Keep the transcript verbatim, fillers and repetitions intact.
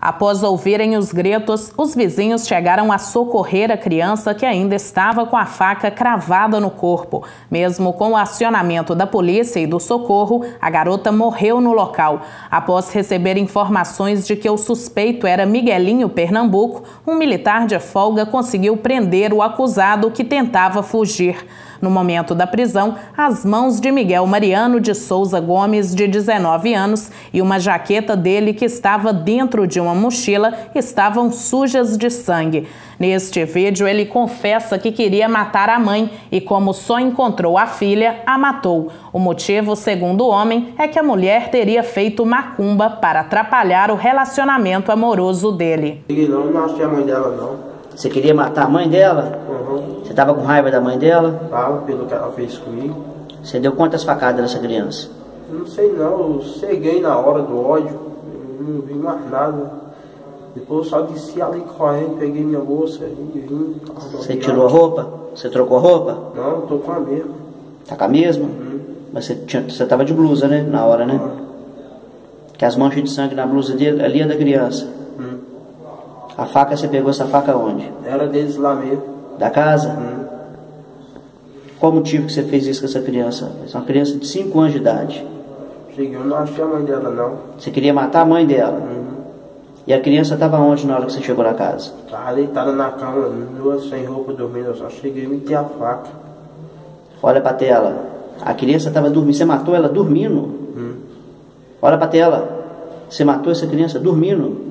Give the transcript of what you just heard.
Após ouvirem os gritos, os vizinhos chegaram a socorrer a criança que ainda estava com a faca cravada no corpo. Mesmo com o acionamento da polícia e do socorro, a garota morreu no local. Após receber informações de que o suspeito era Miguelinho Pernambuco, um militar de folga conseguiu prender o acusado que tentava fugir. No momento da prisão, as mãos de Miguel Mariano de Souza Gomes, de dezenove anos, e uma jaqueta dele que estava dentro de uma mochila estavam sujas de sangue. Neste vídeo, ele confessa que queria matar a mãe e, como só encontrou a filha, a matou. O motivo, segundo o homem, é que a mulher teria feito macumba para atrapalhar o relacionamento amoroso dele. Não, não achei a mãe dela, não. Você queria matar a mãe dela? Uhum. Você estava com raiva da mãe dela? Tava, pelo que ela fez comigo. Você deu quantas facadas nessa criança? Não sei não, eu ceguei na hora do ódio, eu não vi mais nada. Depois eu só desci ali correndo, peguei minha bolsa e vim. Você tirou a roupa? Você trocou a roupa? Não, tô com a mesma. Tá com a mesma? Uhum. Mas você, tinha, você tava de blusa, né? Na hora, né? Uhum. Que as manchas de sangue na blusa dele, ali é da criança. Uhum. A faca, você pegou essa faca onde? Era deles lá mesmo. Da casa? Uhum. Qual o motivo que você fez isso com essa criança? É uma criança de cinco anos de idade. Cheguei, eu não achei a mãe dela não. Você queria matar a mãe dela? Uhum. E a criança estava onde na hora que você chegou na casa? Tava deitada na cama, nua, sem roupa, dormindo. Eu só cheguei e meti a faca. Olha pra tela. A criança estava dormindo. Você matou ela dormindo? Uhum. Olha pra tela. Você matou essa criança dormindo?